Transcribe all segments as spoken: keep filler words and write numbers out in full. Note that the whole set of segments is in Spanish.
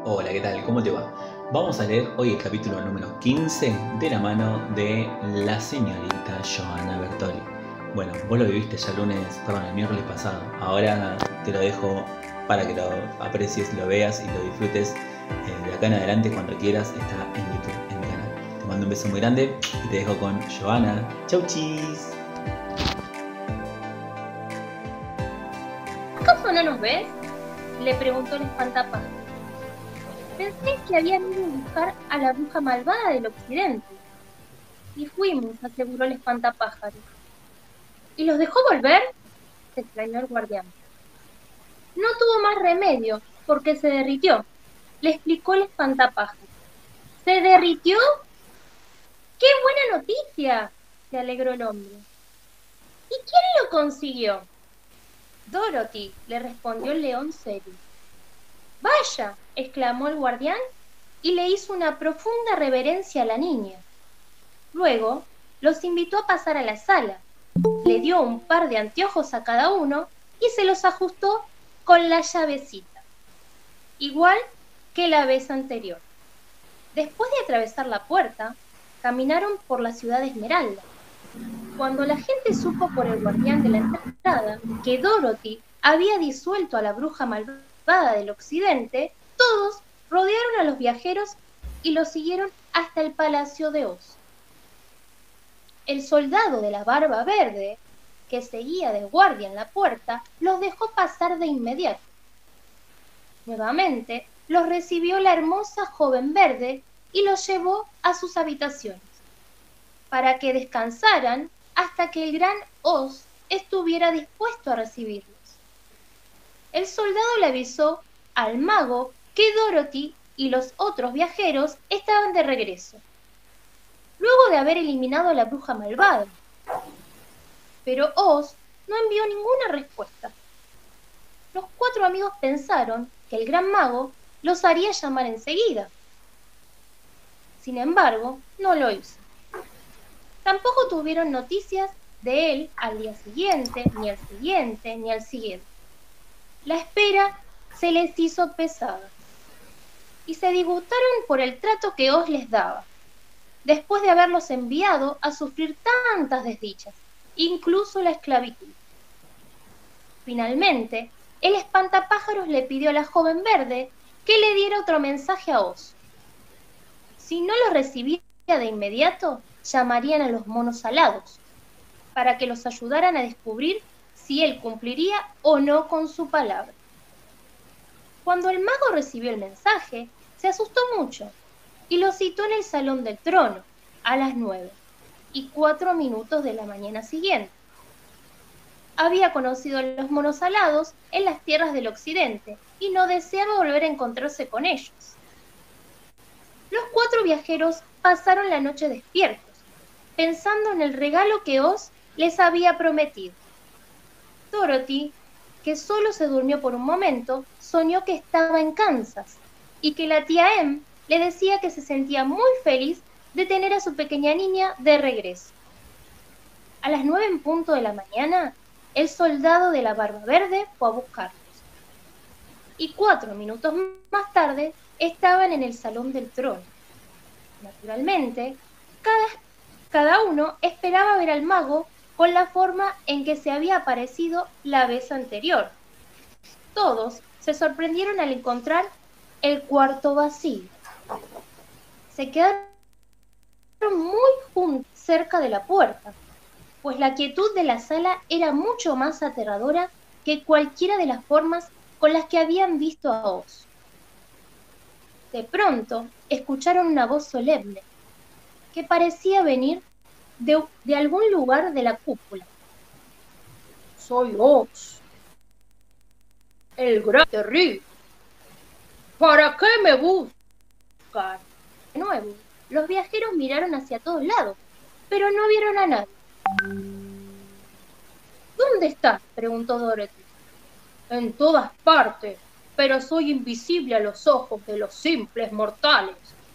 Hola, ¿qué tal? ¿Cómo te va? Vamos a leer hoy el capítulo número quince de la mano de la señorita Johanna Bertoli. Bueno, vos lo viviste ya el lunes, perdón, el miércoles pasado. Ahora te lo dejo para que lo aprecies, lo veas y lo disfrutes eh, de acá en adelante cuando quieras. Está en YouTube, en mi canal. Te mando un beso muy grande y te dejo con Johanna. Chau chis. ¿Acaso no nos ves?, le preguntó el espantapájaros. Pensé que habían ido a buscar a la bruja malvada del occidente. Y fuimos, aseguró el espantapájaros. ¿Y los dejó volver?, se extrañó el guardián. No tuvo más remedio, porque se derritió, le explicó el espantapájaros. ¿Se derritió? ¡Qué buena noticia!, se alegró el hombre. ¿Y quién lo consiguió? Dorothy, le respondió el león serio. Vaya, exclamó el guardián y le hizo una profunda reverencia a la niña. Luego los invitó a pasar a la sala, le dio un par de anteojos a cada uno y se los ajustó con la llavecita, igual que la vez anterior. Después de atravesar la puerta, caminaron por la ciudad de Esmeralda. Cuando la gente supo por el guardián de la entrada que Dorothy había disuelto a la bruja malvada del occidente, todos rodearon a los viajeros y los siguieron hasta el Palacio de Oz. El soldado de la barba verde, que seguía de guardia en la puerta, los dejó pasar de inmediato. Nuevamente los recibió la hermosa joven verde y los llevó a sus habitaciones, para que descansaran hasta que el gran Oz estuviera dispuesto a recibirlos. El soldado le avisó al mago que Dorothy y los otros viajeros estaban de regreso, luego de haber eliminado a la bruja malvada. Pero Oz no envió ninguna respuesta. Los cuatro amigos pensaron que el gran mago los haría llamar enseguida. Sin embargo, no lo hizo. Tampoco tuvieron noticias de él al día siguiente, ni al siguiente, ni al siguiente. La espera se les hizo pesada y se disgustaron por el trato que Oz les daba, después de haberlos enviado a sufrir tantas desdichas, incluso la esclavitud. Finalmente, el espantapájaros le pidió a la joven verde que le diera otro mensaje a Oz. Si no lo recibía de inmediato, llamarían a los monos alados, para que los ayudaran a descubrir si él cumpliría o no con su palabra. Cuando el mago recibió el mensaje, se asustó mucho y lo citó en el Salón del Trono a las nueve y cuatro minutos de la mañana siguiente. Había conocido a los monos alados en las tierras del occidente y no deseaba volver a encontrarse con ellos. Los cuatro viajeros pasaron la noche despiertos, pensando en el regalo que Oz les había prometido. Dorothy, que solo se durmió por un momento, soñó que estaba en Kansas y que la tía Em le decía que se sentía muy feliz de tener a su pequeña niña de regreso. A las nueve en punto de la mañana, el soldado de la barba verde fue a buscarlos. Y cuatro minutos más tarde estaban en el Salón del Trono. Naturalmente, cada, cada uno esperaba ver al mago con la forma en que se había aparecido la vez anterior. Todos se sorprendieron al encontrar el cuarto vacío. Se quedaron muy juntos cerca de la puerta, pues la quietud de la sala era mucho más aterradora que cualquiera de las formas con las que habían visto a Oz. De pronto, escucharon una voz solemne, que parecía venir de, de algún lugar de la cúpula. Soy Oz, el gran terrible. ¿Para qué me buscan? De nuevo, los viajeros miraron hacia todos lados, pero no vieron a nadie. ¿Dónde estás?, preguntó Dorothy. En todas partes, pero soy invisible a los ojos de los simples mortales.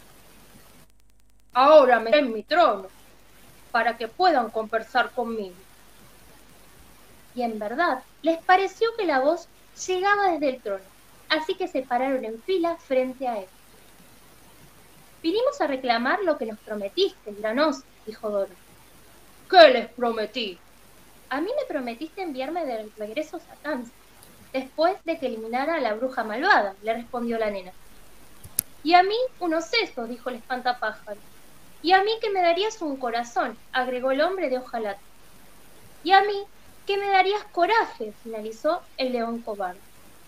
Ahora me en mi trono, para que puedan conversar conmigo. Y en verdad, les pareció que la voz llegaba desde el trono, así que se pararon en fila frente a él. Vinimos a reclamar lo que nos prometiste, gran oso, dijo Doro. ¿Qué les prometí? A mí me prometiste enviarme de regreso a Kansas, después de que eliminara a la bruja malvada, le respondió la nena. Y a mí unos sesos, dijo el espantapájaro. Y a mí que me darías un corazón, agregó el hombre de hojalata. Y a mí que me darías coraje, finalizó el león cobarde.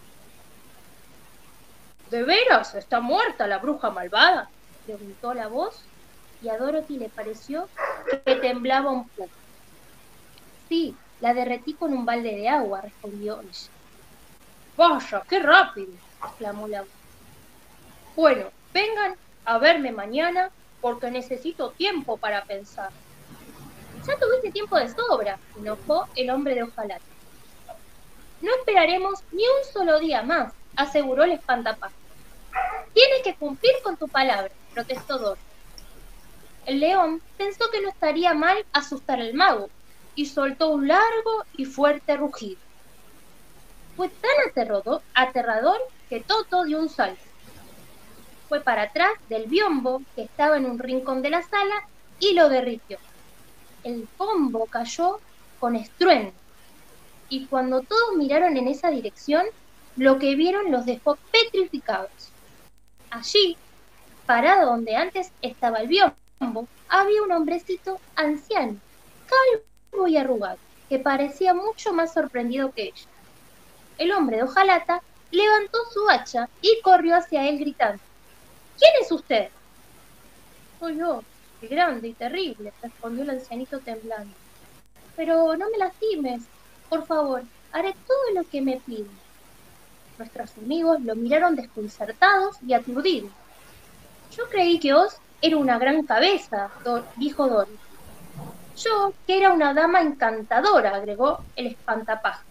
¿De veras está muerta la bruja malvada?, preguntó la voz, y a Dorothy le pareció que temblaba un poco. Sí, la derretí con un balde de agua, respondió ella. Vaya, qué rápido, exclamó la voz. Bueno, vengan a verme mañana porque necesito tiempo para pensar. Ya tuviste tiempo de sobra, enojó el hombre de hojalata. No esperaremos ni un solo día más, aseguró el espantapájaros. Tienes que cumplir con tu palabra, protestó Doro. El león pensó que no estaría mal asustar al mago y soltó un largo y fuerte rugido. Fue tan aterrador, aterrador que Toto dio un salto. Fue para atrás del biombo que estaba en un rincón de la sala y lo derritió. El pombo cayó con estruendo y cuando todos miraron en esa dirección, lo que vieron los dejó petrificados. Allí, parado donde antes estaba el biombo, había un hombrecito anciano, calvo y arrugado, que parecía mucho más sorprendido que ella. El hombre de hojalata levantó su hacha y corrió hacia él gritando. ¿Quién es usted? Soy yo, el grande y terrible, respondió el ancianito temblando. Pero no me lastimes, por favor, haré todo lo que me piden. Nuestros amigos lo miraron desconcertados y aturdidos. Yo creí que Oz era una gran cabeza, dijo Dory. Yo que era una dama encantadora, agregó el espantapájaros.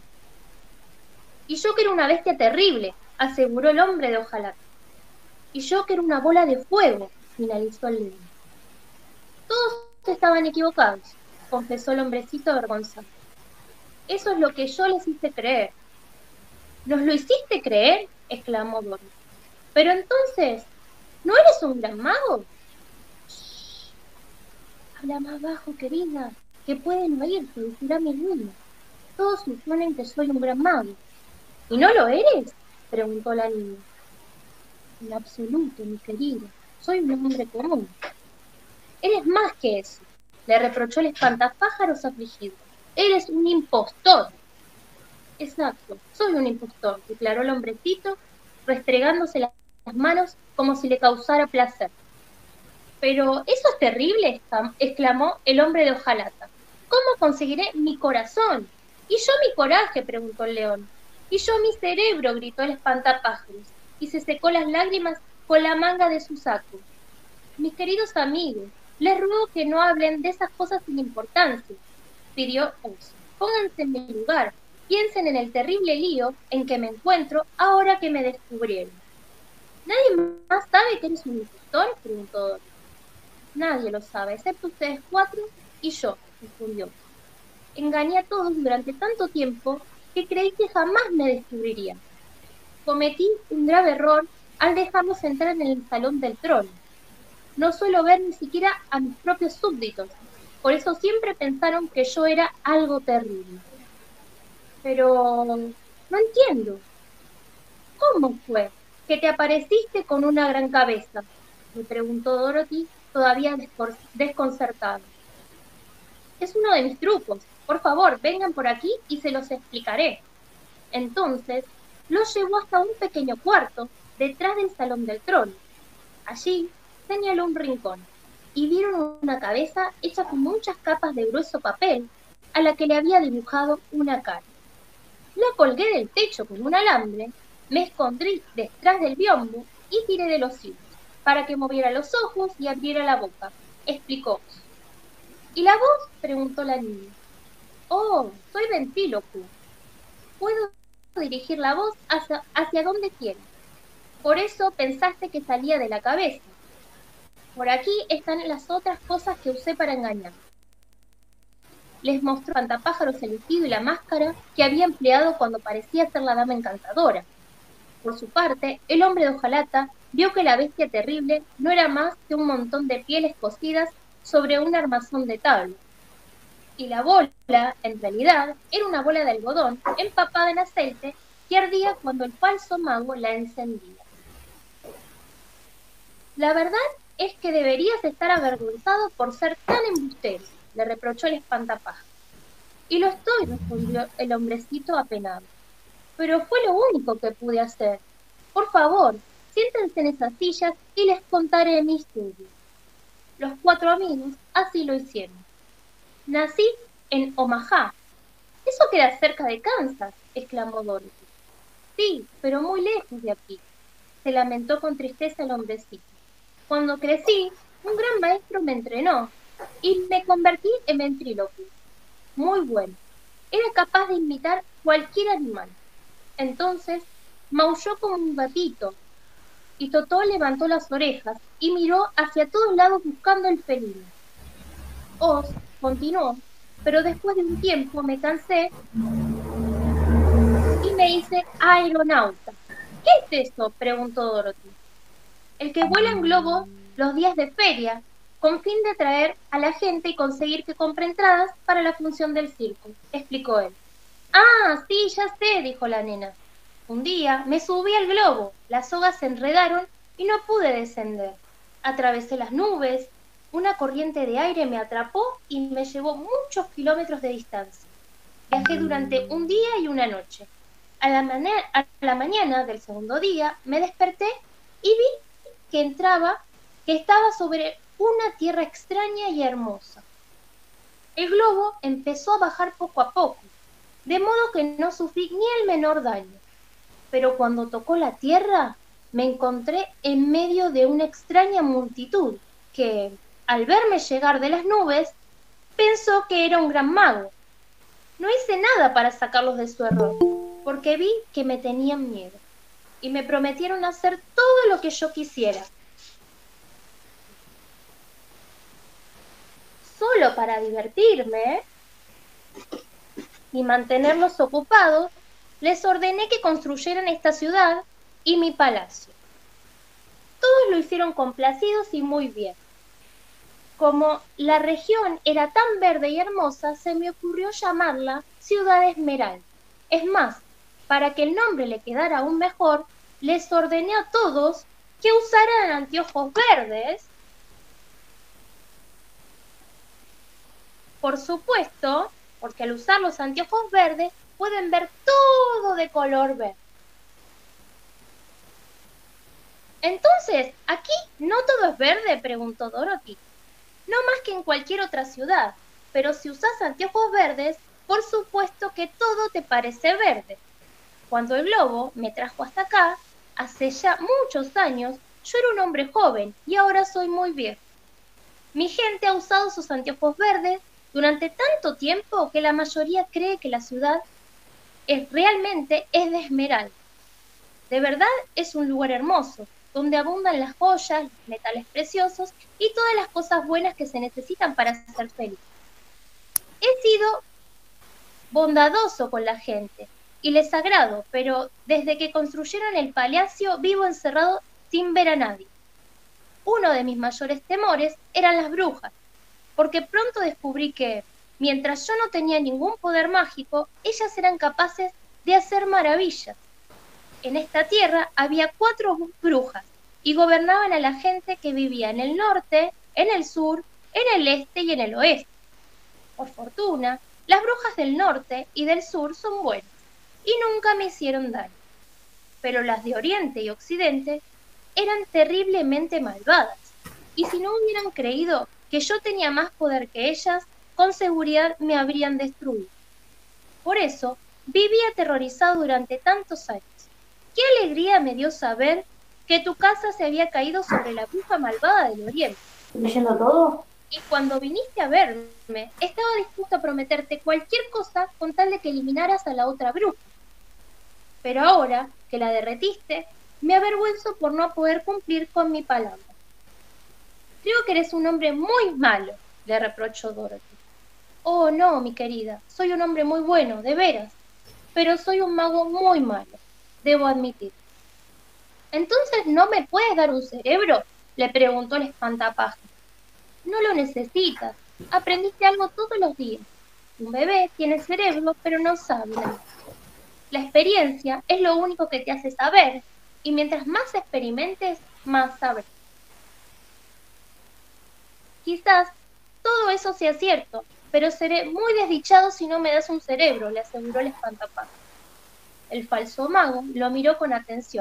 Y yo que era una bestia terrible, aseguró el hombre de hojalata. Y yo que era una bola de fuego, finalizó el león. Todos estaban equivocados, confesó el hombrecito avergonzado. Eso es lo que yo les hice creer. ¿Nos lo hiciste creer?, exclamó Dory. Pero entonces, ¿no eres un gran mago? Shh. Habla más bajo, querida, que pueden oírte, decirá mi niña. Todos suponen que soy un gran mago. ¿Y no lo eres?, preguntó la niña. En absoluto, mi querida, soy un hombre común. Eres más que eso, le reprochó el espantapájaros afligido. Eres un impostor. Exacto, soy un impostor, declaró el hombrecito, restregándose las manos como si le causara placer. Pero eso es terrible, exclamó el hombre de hojalata. ¿Cómo conseguiré mi corazón? ¿Y yo mi coraje?, preguntó el león. ¿Y yo mi cerebro?, gritó el espantapájaros, y se secó las lágrimas con la manga de su saco. Mis queridos amigos, les ruego que no hablen de esas cosas sin importancia, pidió Oz. Pónganse en mi lugar. Piensen en el terrible lío en que me encuentro ahora que me descubrieron. ¿Nadie más sabe que eres un impostor?, preguntó Dory. Nadie lo sabe, excepto ustedes cuatro y yo, respondió. Engañé a todos durante tanto tiempo que creí que jamás me descubrirían. Cometí un grave error al dejarlos entrar en el salón del trono. No suelo ver ni siquiera a mis propios súbditos, por eso siempre pensaron que yo era algo terrible. Pero no entiendo. ¿Cómo fue que te apareciste con una gran cabeza?, le preguntó Dorothy, todavía desconcertada. Es uno de mis trucos. Por favor, vengan por aquí y se los explicaré. Entonces, los llevó hasta un pequeño cuarto detrás del salón del trono. Allí señaló un rincón y vieron una cabeza hecha con muchas capas de grueso papel a la que le había dibujado una cara. La colgué del techo con un alambre, me escondí detrás del biombo y tiré de los hilos para que moviera los ojos y abriera la boca, explicó. ¿Y la voz?, preguntó la niña. Oh, soy ventrílocuo. Puedo dirigir la voz hacia, hacia donde quiera. Por eso pensaste que salía de la cabeza. Por aquí están las otras cosas que usé para engañar. Les mostró el espantapájaros el vestido y la máscara que había empleado cuando parecía ser la dama encantadora. Por su parte, el hombre de hojalata vio que la bestia terrible no era más que un montón de pieles cosidas sobre un armazón de tabla. Y la bola, en realidad, era una bola de algodón empapada en aceite que ardía cuando el falso mago la encendía. La verdad es que deberías estar avergonzado por ser tan embustero, le reprochó el espantapájaros. Y lo estoy, respondió el hombrecito apenado. Pero fue lo único que pude hacer. Por favor, siéntense en esas sillas y les contaré mi historia. Los cuatro amigos así lo hicieron. Nací en Omaha. Eso queda cerca de Kansas, exclamó Dorothy. Sí, pero muy lejos de aquí, se lamentó con tristeza el hombrecito. Cuando crecí, un gran maestro me entrenó y me convertí en ventrílocuo. Muy bueno. Era capaz de imitar cualquier animal. Entonces, maulló como un gatito, y Totó levantó las orejas y miró hacia todos lados buscando el felino. Oz continuó, pero después de un tiempo me cansé y me hice aeronauta. ¿Qué es eso?, preguntó Dorothy. El que vuela en globo los días de feria, con fin de atraer a la gente y conseguir que compre entradas para la función del circo, explicó él. Ah, sí, ya sé, dijo la nena. Un día me subí al globo, las sogas se enredaron y no pude descender. Atravesé las nubes, una corriente de aire me atrapó y me llevó muchos kilómetros de distancia. Viajé durante un día y una noche. A la, a la mañana del segundo día me desperté y vi que entraba, que estaba sobre una tierra extraña y hermosa. El globo empezó a bajar poco a poco, de modo que no sufrí ni el menor daño. Pero cuando tocó la tierra, me encontré en medio de una extraña multitud que, al verme llegar de las nubes, pensó que era un gran mago. No hice nada para sacarlos de su error, porque vi que me tenían miedo y me prometieron hacer todo lo que yo quisiera. Solo para divertirme y mantenerlos ocupados, les ordené que construyeran esta ciudad y mi palacio. Todos lo hicieron complacidos y muy bien. Como la región era tan verde y hermosa, se me ocurrió llamarla Ciudad Esmeralda. Es más, para que el nombre le quedara aún mejor, les ordené a todos que usaran anteojos verdes. Por supuesto, porque al usar los anteojos verdes pueden ver todo de color verde. Entonces, ¿aquí no todo es verde?, preguntó Dorothy. No más que en cualquier otra ciudad, pero si usas anteojos verdes, por supuesto que todo te parece verde. Cuando el globo me trajo hasta acá, hace ya muchos años, yo era un hombre joven y ahora soy muy viejo. Mi gente ha usado sus anteojos verdes durante tanto tiempo que la mayoría cree que la ciudad es, realmente es de esmeralda. De verdad es un lugar hermoso, donde abundan las joyas, los metales preciosos y todas las cosas buenas que se necesitan para ser feliz. He sido bondadoso con la gente y les agrado, pero desde que construyeron el palacio vivo encerrado sin ver a nadie. Uno de mis mayores temores eran las brujas, porque pronto descubrí que, mientras yo no tenía ningún poder mágico, ellas eran capaces de hacer maravillas. En esta tierra había cuatro brujas y gobernaban a la gente que vivía en el norte, en el sur, en el este y en el oeste. Por fortuna, las brujas del norte y del sur son buenas y nunca me hicieron daño. Pero las de oriente y occidente eran terriblemente malvadas, y si no hubieran creído que yo tenía más poder que ellas, con seguridad me habrían destruido. Por eso, viví aterrorizado durante tantos años. ¡Qué alegría me dio saber que tu casa se había caído sobre la bruja malvada del oriente! ¿Leyendo todo? Y cuando viniste a verme, estaba dispuesto a prometerte cualquier cosa con tal de que eliminaras a la otra bruja. Pero ahora que la derretiste, me avergüenzo por no poder cumplir con mi palabra. Creo que eres un hombre muy malo, le reprochó Dorothy. Oh, no, mi querida, soy un hombre muy bueno, de veras, pero soy un mago muy malo, debo admitir. ¿Entonces no me puedes dar un cerebro?, le preguntó el espantapájaros. No lo necesitas. Aprendiste algo todos los días. Un bebé tiene cerebro, pero no sabe nada. La experiencia es lo único que te hace saber, y mientras más experimentes, más sabrás. Quizás todo eso sea cierto, pero seré muy desdichado si no me das un cerebro, le aseguró el espantapájaros. El falso mago lo miró con atención.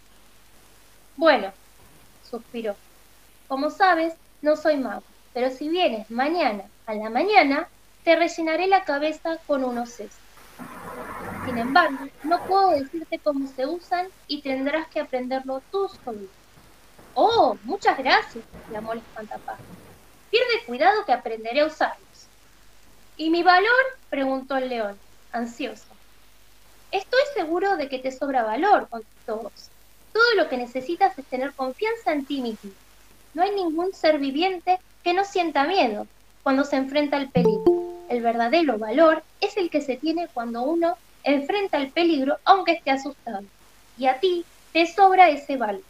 Bueno, suspiró. Como sabes, no soy mago, pero si vienes mañana a la mañana, te rellenaré la cabeza con unos sesos. Sin embargo, no puedo decirte cómo se usan y tendrás que aprenderlo tú solo. Oh, muchas gracias, llamó el espantapájaros. Pierde cuidado que aprenderé a usarlos. ¿Y mi valor?, preguntó el león, ansioso. Estoy seguro de que te sobra valor, contestó Oz. Todo lo que necesitas es tener confianza en ti mismo. No hay ningún ser viviente que no sienta miedo cuando se enfrenta al peligro. El verdadero valor es el que se tiene cuando uno enfrenta el peligro aunque esté asustado. Y a ti te sobra ese valor.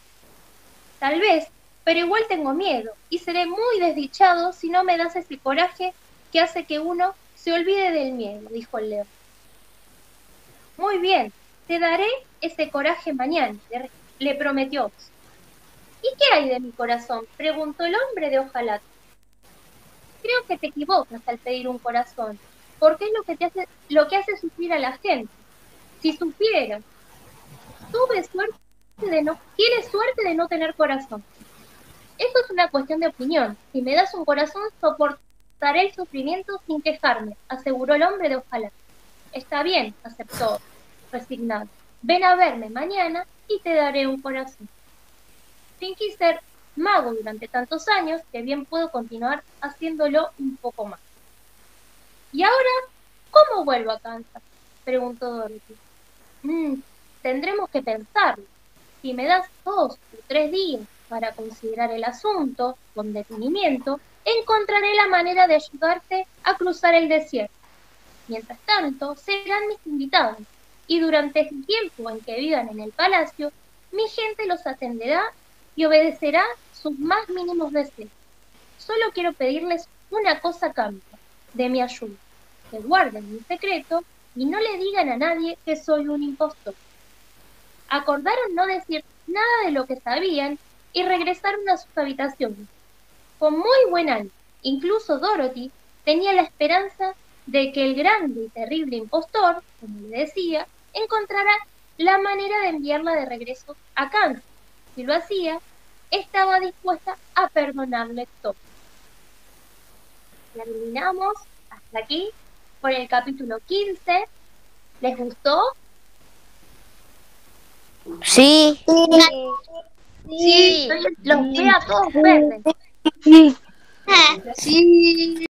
Tal vez, pero igual tengo miedo y seré muy desdichado si no me das ese coraje que hace que uno se olvide del miedo, dijo el león. Muy bien, te daré ese coraje mañana, le, le prometió Oz. ¿Y qué hay de mi corazón?, preguntó el hombre de hojalata. Creo que te equivocas al pedir un corazón, porque es lo que, te hace, lo que hace sufrir a la gente. Si supieras, tuve suerte de no, tienes suerte de no tener corazón. Eso es una cuestión de opinión. Si me das un corazón, soportaré el sufrimiento sin quejarme, aseguró el hombre de hojalata. Está bien, aceptó, resignado. Ven a verme mañana y te daré un corazón. Fingí ser mago durante tantos años que bien puedo continuar haciéndolo un poco más. ¿Y ahora cómo vuelvo a Kansas?, preguntó Dorothy. Mm, tendremos que pensarlo. Si me das dos o tres días para considerar el asunto con detenimiento, encontraré la manera de ayudarte a cruzar el desierto. Mientras tanto, serán mis invitados, y durante el tiempo en que vivan en el palacio, mi gente los atenderá y obedecerá sus más mínimos deseos. Solo quiero pedirles una cosa a cambio de mi ayuda, que guarden mi secreto y no le digan a nadie que soy un impostor. Acordaron no decir nada de lo que sabían y regresaron a sus habitaciones. Con muy buen ánimo, incluso Dorothy tenía la esperanza de que el grande y terrible impostor, como le decía, encontrara la manera de enviarla de regreso a Kansas. Si lo hacía, estaba dispuesta a perdonarle todo. Terminamos hasta aquí por el capítulo quince. ¿Les gustó? Sí. Sí, los veo a todos verdes. Sí.